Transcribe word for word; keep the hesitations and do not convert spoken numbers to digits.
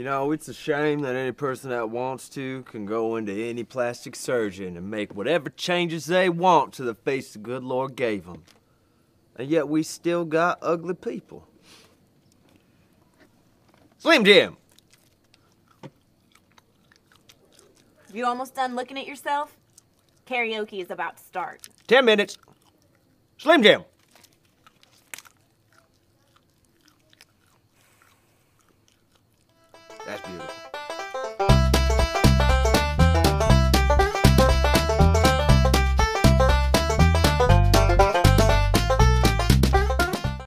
You know, it's a shame that any person that wants to can go into any plastic surgeon and make whatever changes they want to the face the good Lord gave them. And yet we still got ugly people. Slim Jim! You almost done looking at yourself? Karaoke is about to start. Ten minutes. Slim Jim! That's beautiful.